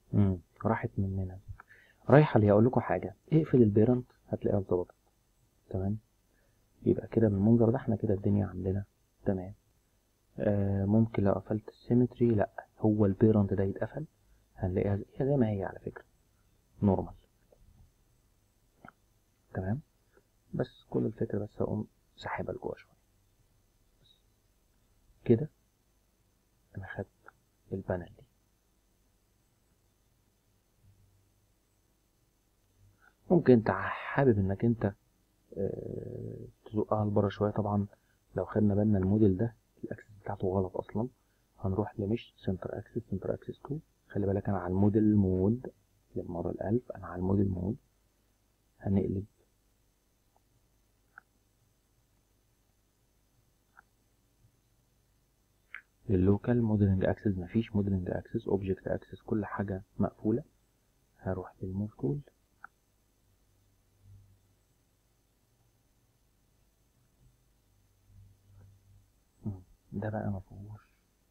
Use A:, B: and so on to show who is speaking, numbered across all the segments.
A: راحت مننا. رايحه ليه؟ اقول لكم حاجه، اقفل البيرنت هتلاقيها اتظبطت. تمام، يبقى كده بالمنظر ده احنا كده الدنيا عندنا تمام. ممكن لو قفلت السيمتري، لا هو البيرنت ده يتقفل، هنلاقيها زي ما هي على فكره نورمال. تمام، بس كل الفكره بس هقوم ساحبها لجوه شويه كده. انا خدت البانل دي. ممكن انت حابب انك انت تزقها لبره شويه. طبعا لو خدنا بالنا الموديل ده الاكسس بتاعته غلط اصلا، هنروح لمش سنتر اكسس، سنتر اكسس 2. خلي بالك انا على الموديل مود للمره الالف، انا على الموديل مود. هنقلب لللوكال موديلنج اكسس، مفيش موديلنج اكسس، اوبجكت اكسس كل حاجه مقفوله. هروح للموف تول، ده بقى مفهوش.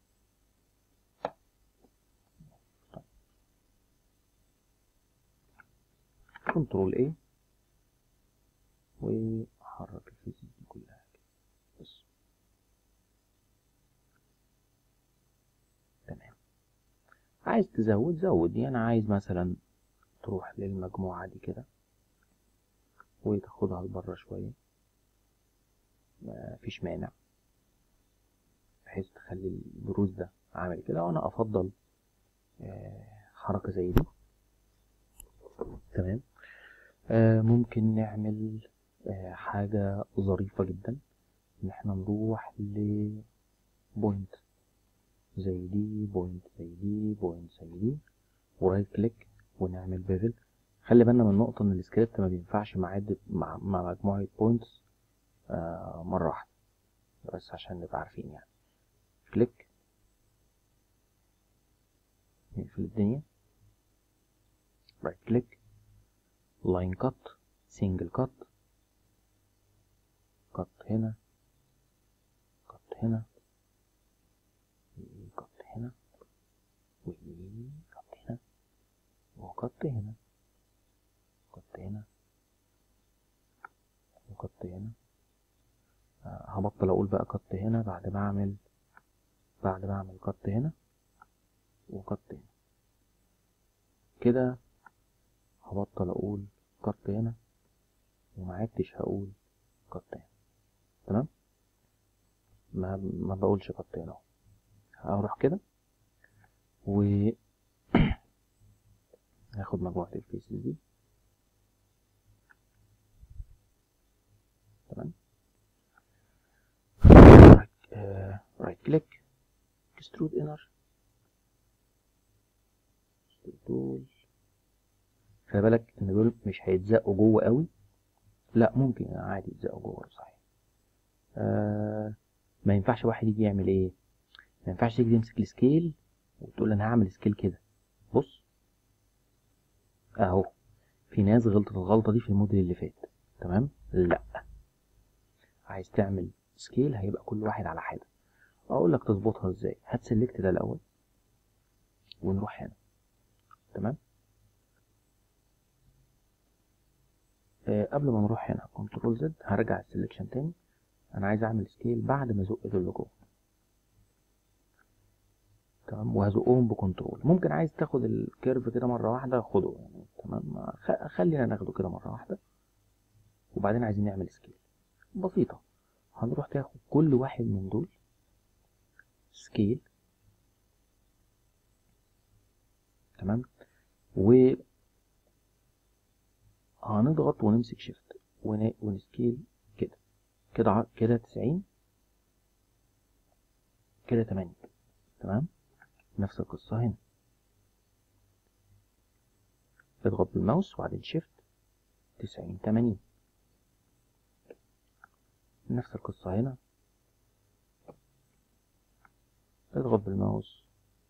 A: كنترول ايه وحرك الفيزيك دي كلها كده بس. تمام، عايز تزود زود، يعني عايز مثلا تروح للمجموعة دي كده وتاخدها لبره شوية، مفيش مانع، بحيث تخلي البروز ده عامل كده. وانا افضل حركة زي دي. تمام، ممكن نعمل حاجة ظريفة جدا، ان احنا نروح لبوينت زي دي، بوينت زي دي، بوينت زي دي، ورايت كليك ونعمل بيفل. خلي بالنا من نقطة، ان السكريبت ما بينفعش مع مجموعة بوينتس مرة واحدة، بس عشان نبقى عارفين يعني. كليك، نقفل الدنيا، رايت كليك، لاين كات، سنجل كات، كات هنا، كات هنا، كات هنا، وكات هنا، وكات هنا، كات هنا، وكات هنا. هبطل اقول بقى كات هنا بعد ما اعمل كات هنا وكات هنا كده. هبطل اقول كات هنا وما عدتش هقول كات هنا. تمام، ما بقولش كات هنا اهو. هروح كده و هاخد مجموعة الفيسز دي. تمام، رايت كليك، اكسترود انر، دول. خلي بالك ان دول مش هيتزقوا جوه قوي، لا ممكن عادي يتزقوا جوه صحيح. ما ينفعش واحد يجي يعمل ايه، ما ينفعش تيجي تمسك السكيل وتقول انا هعمل سكيل كده. بص اهو، في ناس غلطت الغلطه دي في الموديل اللي فات. تمام، لا، عايز تعمل سكيل هيبقى كل واحد على حاجه. اقول لك تظبطها ازاي. هتسلكت ده الاول ونروح هنا. تمام، قبل ما نروح هنا كنترول زد، هرجع السلكشن تاني. انا عايز اعمل سكيل بعد ما ازق دول لجوه. تمام، وهزقهم بكنترول. ممكن عايز تاخد الكيرف كده مره واحده خده يعني. تمام، خلينا ناخده كده مره واحده. وبعدين عايزين نعمل سكيل بسيطه، هنروح تاخد كل واحد من دول سكيل. تمام، وهنضغط ونمسك شيفت ونسكيل كده كده 90 كده 80. تمام، نفس القصه هنا، اضغط بالماوس وبعدين شيفت 90 80. نفس القصه هنا، اضغط بالماوس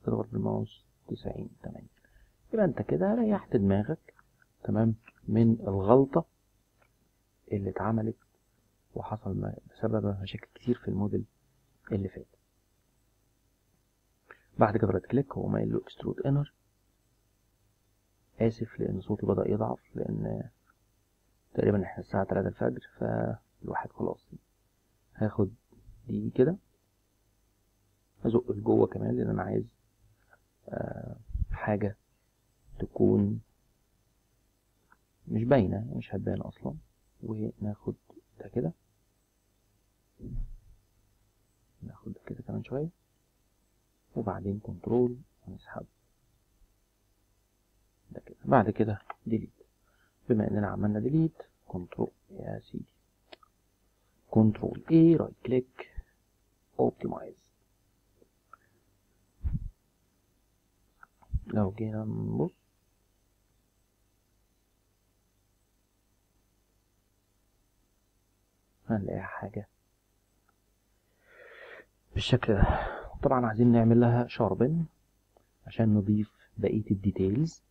A: 90 80. يبقى انت كده ريحت دماغك تمام من الغلطة اللي اتعملت وحصل بسبب مشاكل كتير في الموديل اللي فات. بعد كده رايت كليك، هو قايل له اكسترود انر، اسف لان صوتي بدأ يضعف، لان تقريبا احنا الساعة 3 الفجر، فالواحد خلاص. هاخد دي كده ازق لجوه كمان، لان انا عايز حاجة تكون مش باينة، مش هتبان اصلا. وناخد ده كده، ناخد ده كده كمان شوية، وبعدين كنترول ونسحب ده كده. بعد كده ديليت. بما اننا عملنا ديليت، كنترول يا سيدي، كنترول ايه، رايت كليك، اوبتمايز. لو جينا نبص هنلاقي حاجة بالشكل ده. طبعا عايزين نعمل لها شاربن عشان نضيف بقية الديتيلز.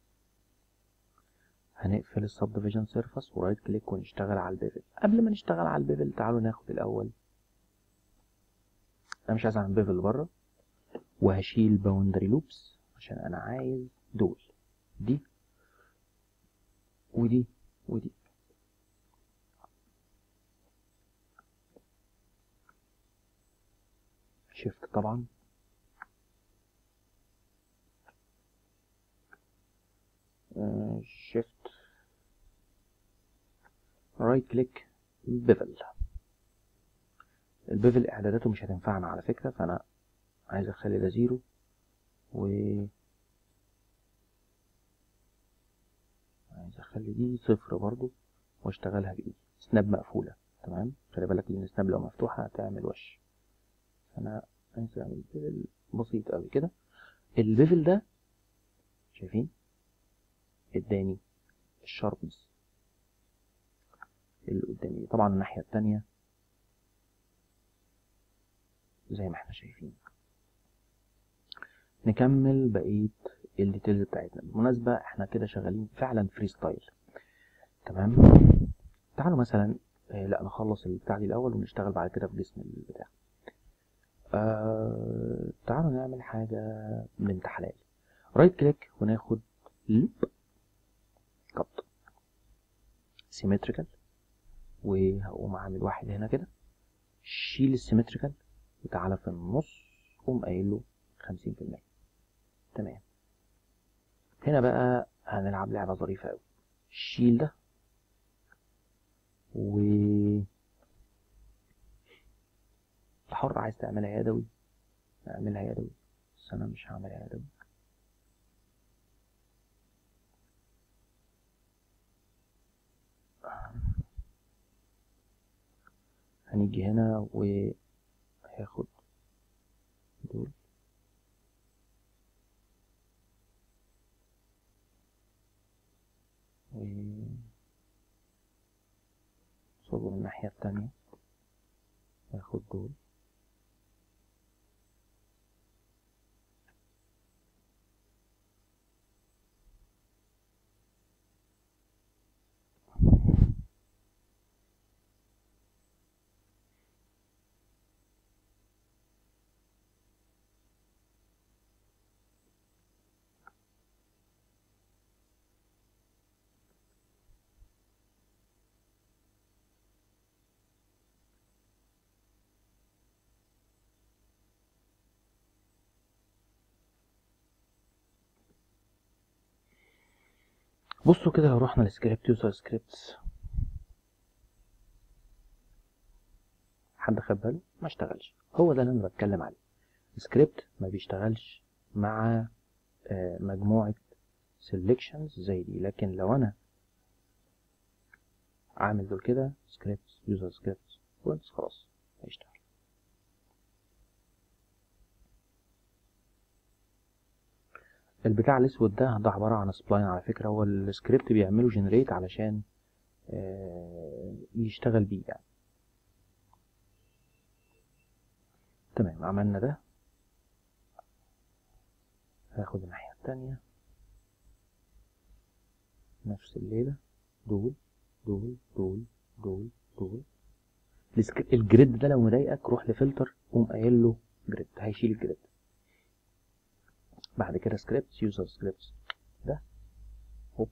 A: هنقفل السب ديفيجن سيرفاس ورايت كليك ونشتغل على البيفل. قبل ما نشتغل على البيفل تعالوا ناخد الاول، انا مش عايز اعمل بيفل بره، وهشيل باوندري لوبس عشان انا عايز دول، دي ودي ودي. شيفت طبعا، شيفت رايت كليك بيفل. البيفل اعداداته مش هتنفعنا على فكرة، فانا عايز اخلي ده 0 و عايز اخلي دي 0 برضو، واشتغلها بايدي. سناب مقفولة، تمام. خلي بالك ان السناب لو مفتوحة هتعمل وش. انا عايز اعمل بيفل بسيط قوي كده. البيفل ده شايفين اداني الشاربنس اللي قدامي. طبعا الناحية التانية زي ما احنا شايفين. نكمل بقية الديتيلز بتاعتنا. بالمناسبة احنا كده شغالين فعلا فري ستايل، تمام. تعالوا مثلا لا نخلص البتاع دي الاول ونشتغل بعد كده في جسم البتاع. تعالوا نعمل حاجة بنت حلال. رايت كليك وناخد لوب كت سيمتريكال، وهقوم عامل واحد هنا كده. شيل السيمتريكال وتعالى في النص قوم قايل له 50%. تمام. هنا بقى هنلعب لعبة ظريفة قوي. شيل ده و حر، عايز تعملها يدوي اعملها يدوي، بس انا مش هعملها يدوي. هنيجي هنا وهاخد دول وصوبه من الناحية التانية، هاخد دول بصوا كده. لو رحنا لسكريبت يوزر سكريبتس، حد خد باله ما اشتغلش. هو ده اللي انا بتكلم عليه. السكريبت ما بيشتغلش مع مجموعة selections زي دي، لكن لو انا عامل دول كده سكريبتس يوزر سكريبتس بس خلاص هيشتغل. البتاع الاسود ده عبارة عن سبلاين على فكرة. هو السكريبت بيعمله جنريت علشان يشتغل بيه يعني. تمام، عملنا ده. هاخد الناحية التانية نفس الليلة، دول دول دول دول دول. الجريد ده لو مضايقك روح لفلتر قوم قايل له جريد، هيشيل الجريد. بعد كده سكريبتس يوزر سكريبتس ده هوب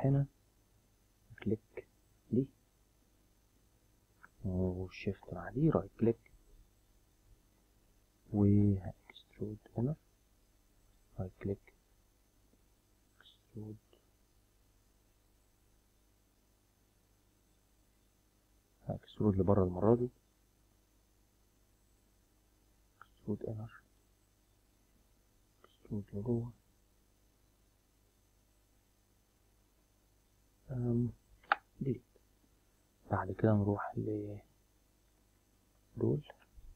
A: نروح هنا كليك دي وشيفت مع دي رايت كليك واكسترود انر رايت كليك اكسترود اكسترود لبره المرة دي اكسترود انر اكسترود لجوه ديليت. بعد كده نروح لدول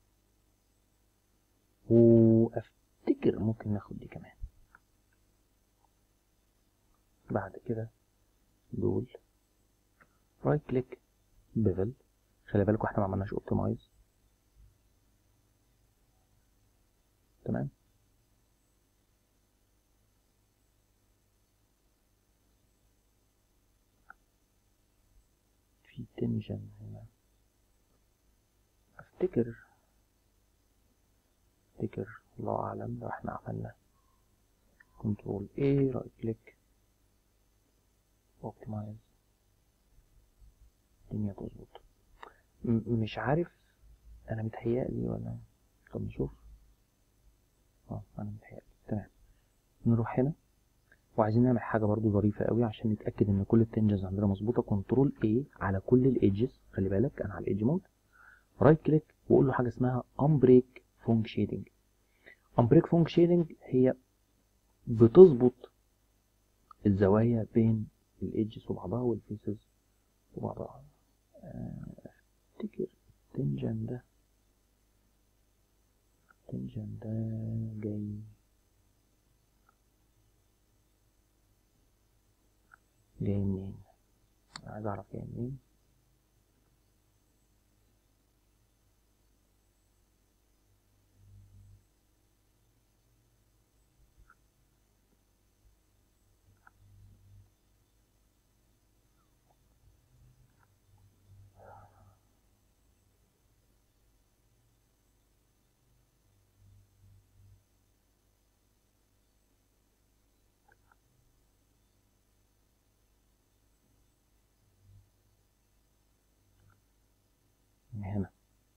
A: وافتكر ممكن ناخد دي كمان. بعد كده دول رايت كليك بيفل. خلي بالكوا احنا ما عملناش اوبتمايز. تمام. في تنجن هنا افتكر الله اعلم لو احنا عملنا كنترول ايه رايت كليك اوبتمايز الدنيا تظبط. مش عارف انا متهيألي ولا. طب نشوف. انا متهيألي تمام. نروح هنا وعايزين نعمل حاجه برضو ظريفه قوي عشان نتاكد ان كل التنجنز عندنا مظبوطه. كنترول ايه على كل الايدجز. خلي بالك انا على الايدج مود. رايت كليك واقول له حاجه اسمها امبريك فونك شيدنج. امبريك فونك شيدنج هي بتظبط الزوايا بين الايدجز وبعضها والفيسز وبعضها. افتكر التنجن ده جاي منين. عايز اعرف جاي منين. من هنا.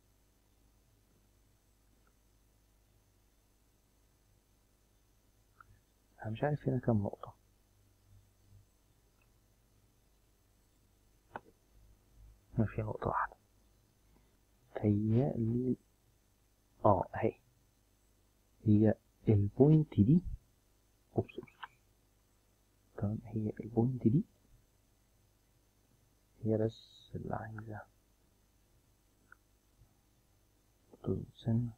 A: انا مش عارف هنا كام نقطة. هنا في نقطة واحدة تهيألي. اهي هي البوينت دي. اوبس. تمام. هي البوينت دي هي بس اللي عايزة تظبط سنة.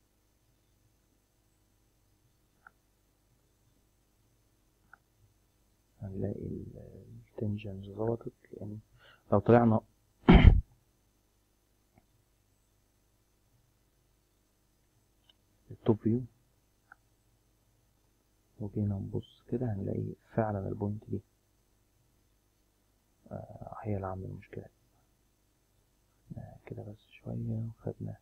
A: هنلاقي التنجنز ظبطت لان لو طلعنا التوب فيو وجينا نبص كده هنلاقي فعلا البوينت دي هي اللي عامله المشكلة. كده بس شوية وخدنا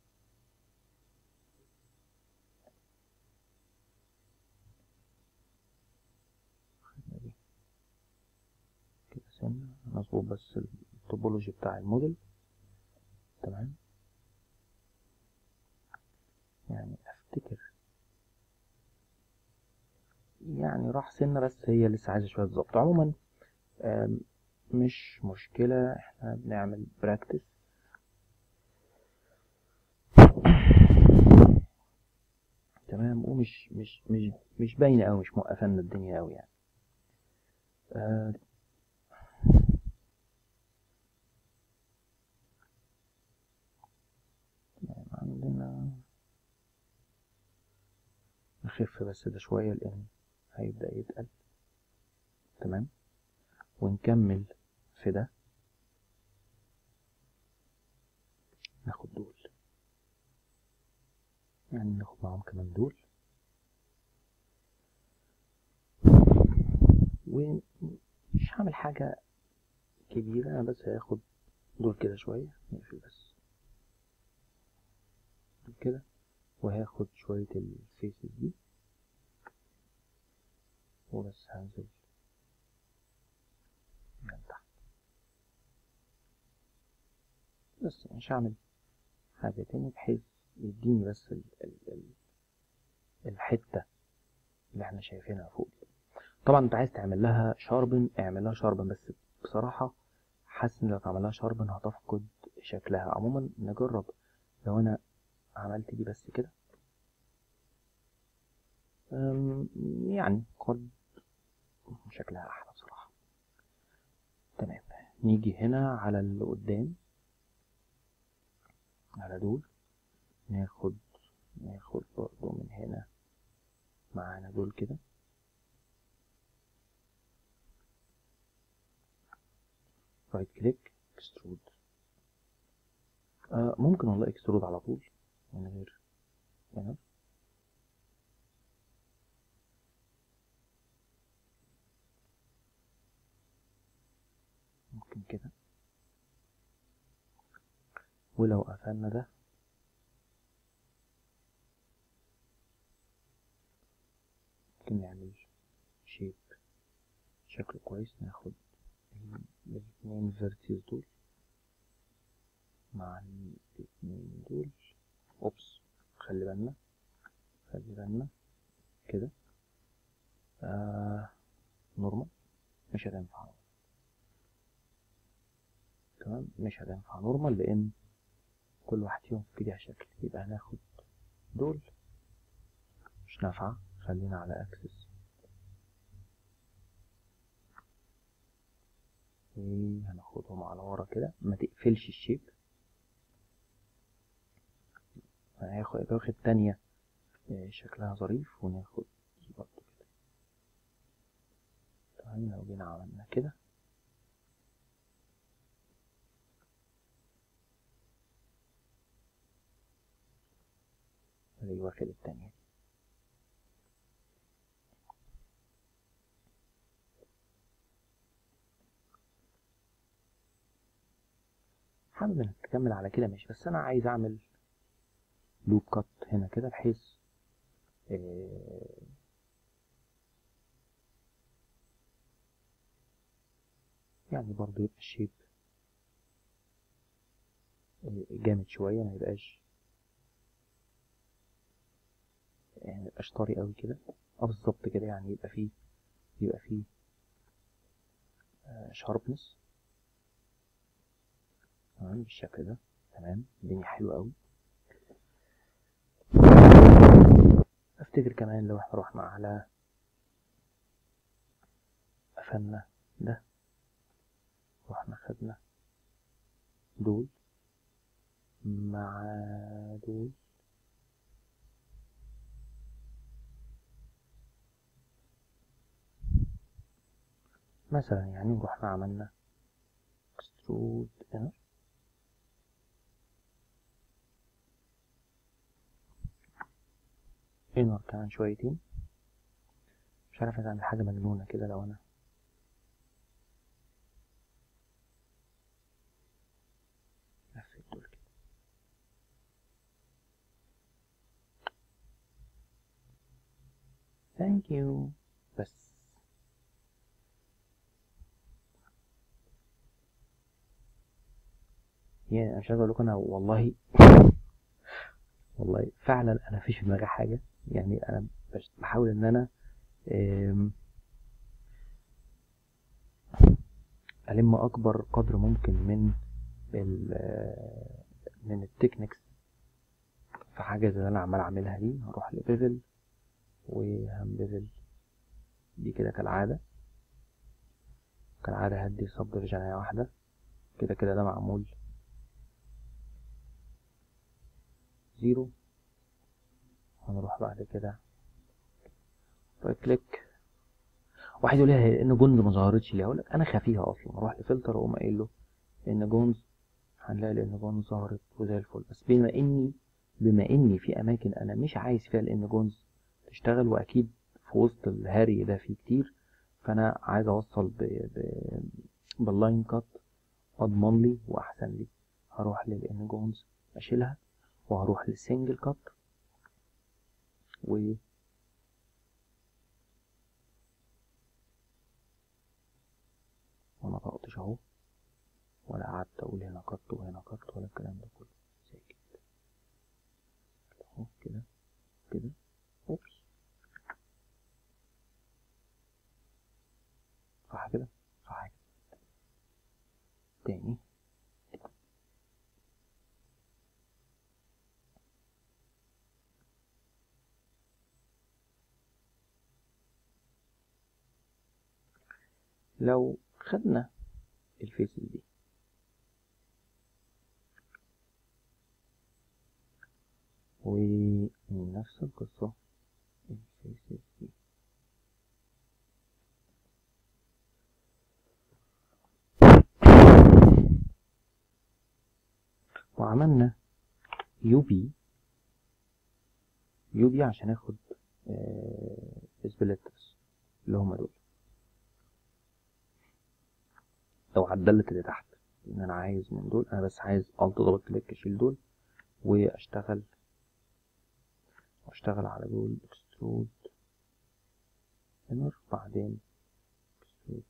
A: دي كده سنة نظبط بس التوبولوجي بتاع الموديل. تمام. يعني افتكر يعني راح سنة بس هي لسه عايزة شوية ظبط. عموما مش مشكلة. احنا بنعمل براكتس. تمام. ومش مش باينة اوي. مش موقفنا الدنيا اوي يعني. عندنا نخف بس ده شوية لان هيبدأ يتقل. تمام. ونكمل في ده. ناخد دول يعني ناخد معاهم كمان دول ومش هعمل حاجة كبيرة. انا بس هاخد دول كده شوية. نقفل بس دول كده وهاخد شوية الفيسز دي وبس هنزل بس مش هعمل حاجة تاني بحيث يديني بس الحتة اللي احنا شايفينها فوق دي. طبعا انت عايز تعمل لها شاربن، اعمل لها شاربن، بس بصراحة حاسس ان لو اتعمل لها شاربن هتفقد شكلها. عموما نجرب لو انا عملت دي بس كده، يعني قد شكلها احلى بصراحة. تمام، نيجي هنا على اللي قدام، على دول، ناخد برضو من هنا معانا دول كده، رايت كليك اكسترود. ممكن والله اكسترود على طول من غير هنا. ممكن كده، ولو قفلنا ده ممكن نعمل شيب شكله كويس. ناخد الاثنين فيرتيز دول مع الاثنين دول. اوبس، خلي بالنا كده. نورمال مش هتنفع، تمام، مش هتنفع نورمال لان كل واحد فيهم في اتجاه شكل. يبقى هناخد دول، مش نافعة، خلينا على اكسس، وهناخدهم على ورا كده، ما تقفلش الشيب. هاخد تانية شكلها ظريف، وناخد دي برضه كده. تمام، لو جينا عملنا كده اللي واخد التانية دي. حابب انك تكمل على كده ماشي، بس انا عايز اعمل لوب كات هنا كده بحيث يعني برضه يبقى الشيب جامد شوية، ما يبقاش يعني ميبقاش طري قوي كده. بالظبط كده، يعني يبقى فيه شاربنس. تمام بالشكل ده. تمام، الدنيا حلوة قوي. افتكر كمان لو احنا رحنا على قفلنا ده، رحنا خدنا دول مع دول، مثلا يعني، ورحنا عملنا اكسترود هنا، انر كمان شويتين. مش عارف اعمل حاجة مجنونة كده لو انا لفيت دول كده. ثانك يو. بس يعني انا مش عايز اقول لكم، انا والله فعلا انا مفيش في دماغي حاجة. يعني انا بحاول ان انا ألم أكبر قدر ممكن من التكنيكس في حاجة زي اللي أنا عمال أعملها دي. هروح لبيفل وهنبيفل دي كده كالعادة هدي سب ديفيجنية واحدة كده كده، ده معمول 0. هنروح بعد كده رايت كليك. واحد يقول لي ان جونز ما ظهرتش ليه؟ اقول لك انا خافيها اصلا. اروح لفلتر واقوم قايل له ان جونز، هنلاقي لان جونز ظهرت وزي الفل. بس بما اني في اماكن انا مش عايز فيها لان جونز تشتغل، واكيد في وسط الهري ده فيه كتير، فانا عايز اوصل باللاين كات اضمن لي واحسن لي. هروح للان جونز اشيلها، وهروح للسنجل كات وما طقطش اهو، ولا قعدت اقول هنا قط وهنا قط ولا الكلام ده كله. ساكت اهو كده كده. اوبس، صح كده، صح كده. تاني لو خدنا الفيسز دي ونفس القصة الفيسز دي وعملنا يو بي عشان اخد سبليترز اللي هما دول، لو عدلت اللي تحت ان انا عايز من دول، انا بس عايز الت دبل كليك اشيل دول واشتغل على دول اكسترود انر، بعدين اكسترود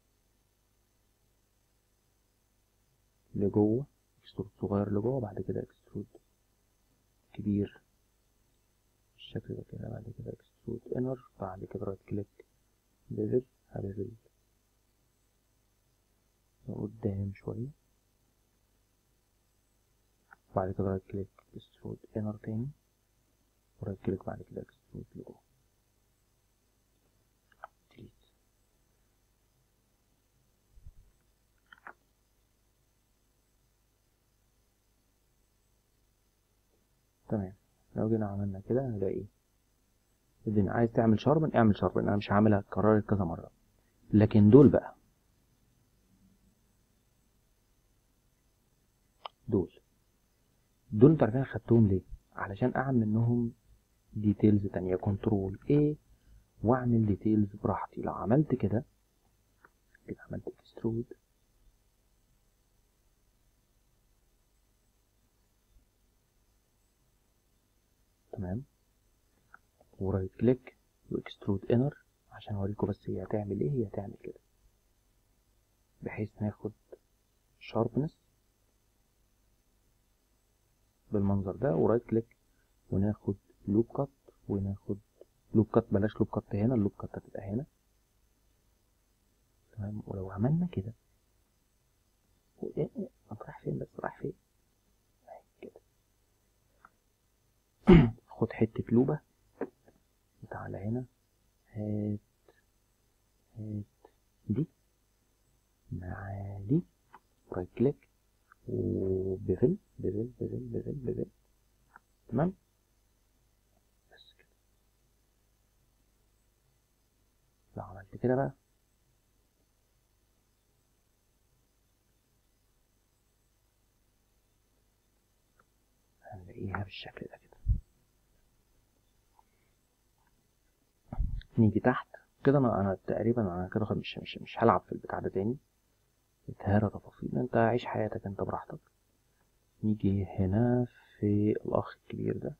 A: لجوه، اكسترود صغير لجوه، بعد كده اكسترود كبير بالشكل ده كده، بعد كده اكسترود انر، بعد كده رايت كليك بيفل، هبيفل قدام شوية، بعد كده رايت كليك اكسترود انر تاني، ورايت كليك بعد كده اكسترود لجوه، ديليت. تمام، لو جينا عملنا كده هنلاقي الدنيا. عايز تعمل شاربن اعمل شاربن، انا مش هعملها اتكررت كذا مرة. لكن دول بقى، دول انتوا عارفين خدتهم ليه؟ علشان اعمل منهم ديتيلز تانية، كنترول ايه واعمل ديتيلز براحتي. لو عملت كده عملت اكسترود تمام، ورايت كليك واكسترود انر عشان اوريكم بس هي هتعمل ايه. هي هتعمل كده بحيث ناخد شاربنس بالمنظر ده، ورايت كليك وناخد لوب كات، وناخد لوب كات، بلاش لوب كات هنا، اللوب كات هتبقى هنا تمام. ولو عملنا كده انت رايح فين بس، رايح فين كده خد حتة لوبة وتعالى هنا، هات دي مع دي، رايت كليك وبيفل بيفل تمام. بس كده. لو عملت كده بقى هنلاقيها بالشكل ده كده. نيجي تحت كده، انا تقريبا انا كده مش هلعب في البتاع ده تاني، اتهرى تفاصيل، انت عيش حياتك انت براحتك. نيجي هنا في الاخ الكبير ده،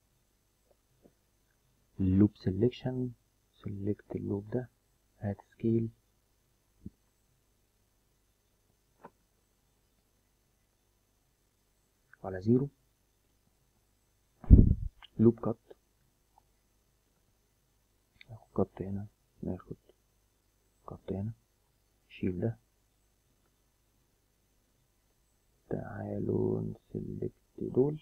A: اللوب سيلكشن، سيلكت اللوب ده، هات سكيل على 0، لوب كات، ناخد كات هنا، ناخد كات هنا، شيل ده، تعالوا نسلكت دول،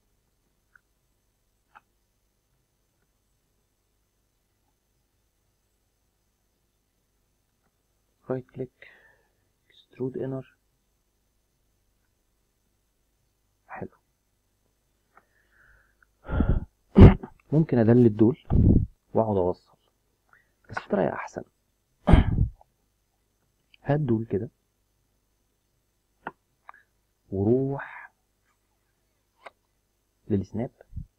A: رايت كليك اكسترود انر. حلو. ممكن ادلت دول واقعد اوصل، بس في طريقه احسن. هات دول كده وروح للسناب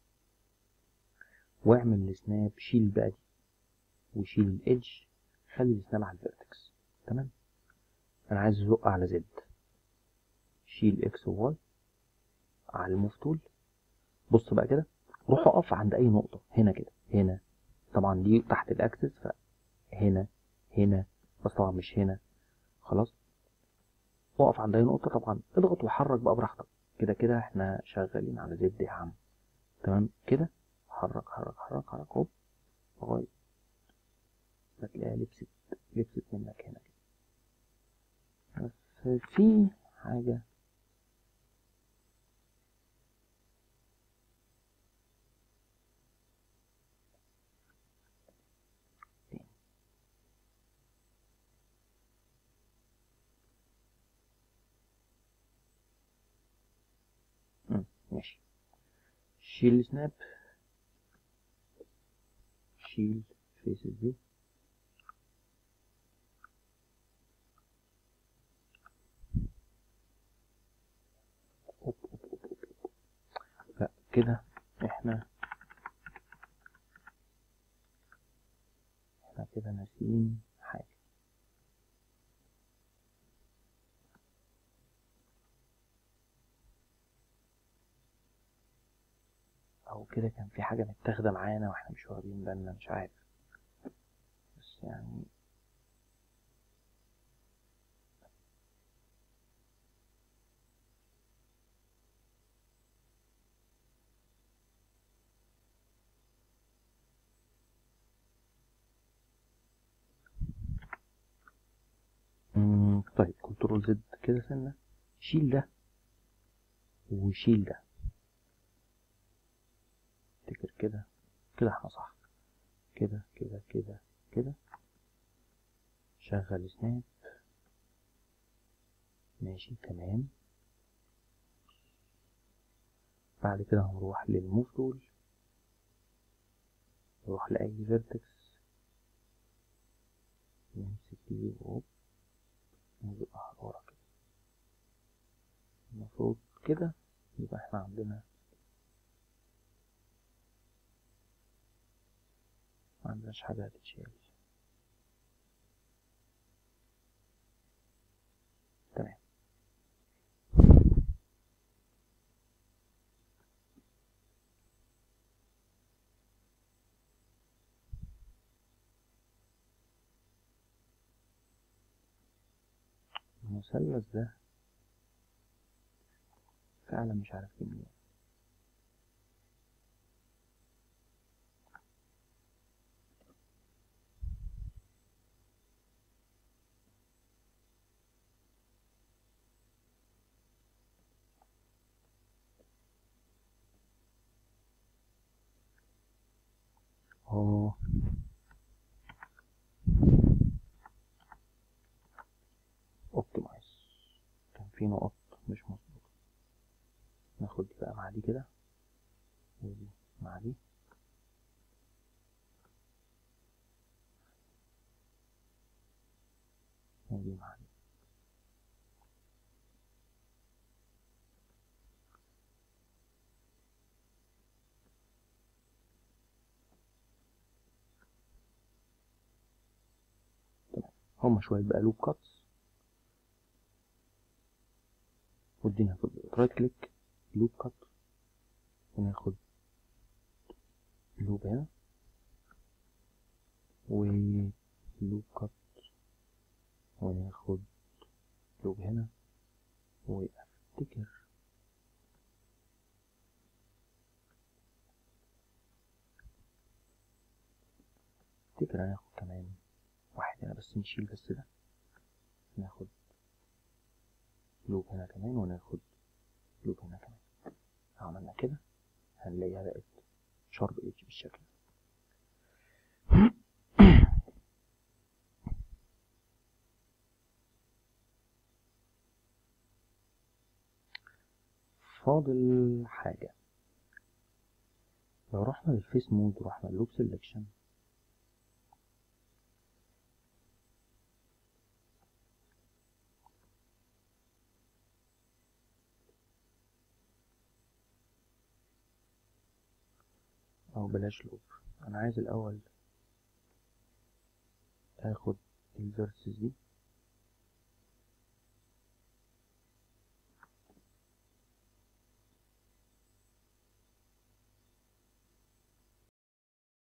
A: واعمل السناب، شيل بقى دي وشيل الايدج، خلي السناب على الفيرتكس تمام. انا عايز ازق على زد، شيل اكس وواي على الموف تول. بص بقى كده، روح اقف عند اي نقطه هنا كده، هنا طبعا دي تحت الاكسس، فهنا هنا بس طبعا مش هنا. خلاص اقف عند اي نقطة طبعا، اضغط وحرك بقى براحتك، كده كده احنا شغالين على زد يا عم. تمام كده، حرك حرك حرك حرك هوب لغاية ما تلاقيها لبست منك هنا كده. بس في حاجة ماشي. شيل سناب، شيل فيسز دي، أوب أوب أوب أوب. فكده احنا كده ناسيين حاجة. او كده كان في حاجة متاخدة معانا واحنا مش واخدين بالنا، مش عارف، بس يعني طيب كنترول زد كده سنة، شيل ده وشيل ده، افتكر كده كده احنا صح. كده كده كده كده، شغل سناب، ماشي تمام. بعد كده هنروح للموف تول، نروح لأي فيرتكس، نمسك دي وهوب نجيب ورا كده. المفروض كده يبقى احنا عندنا معندناش حاجة هتتشال. تمام. المثلث ده فعلا مش عارف منين. اه اوبتمايز، كان في نقط مش مظبوطة. ناخد دي بقى مع دي كده، ودي مع دي، ودي مع دي. تمام. هما شوية بقى لوب كاتس، ودي ناخد رايت كليك لوب كات، وناخد لوب هنا ولوب كات، وناخد لوب هنا. وافتكر هناخد كمان واحد هنا، بس نشيل بس ده، ناخد لوب هنا كمان، وناخد لوب هنا كمان. عملنا كده هنلاقيها بقت شارب ايدج بالشكل. فاضل حاجة، لو رحنا للفيس مود ورحنا للوب سيلكشن، او بلاش لوب، انا عايز الاول اخد الفيرسز دي